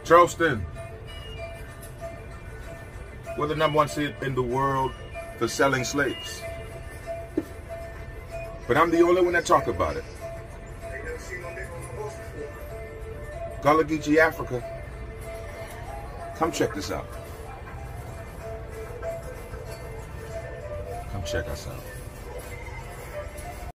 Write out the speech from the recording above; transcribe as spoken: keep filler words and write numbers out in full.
Charleston, we're the number one city in the world for selling slaves. But I'm the only one that talk about it. Gullah Geechee, Africa. Come check this out. Come check us out.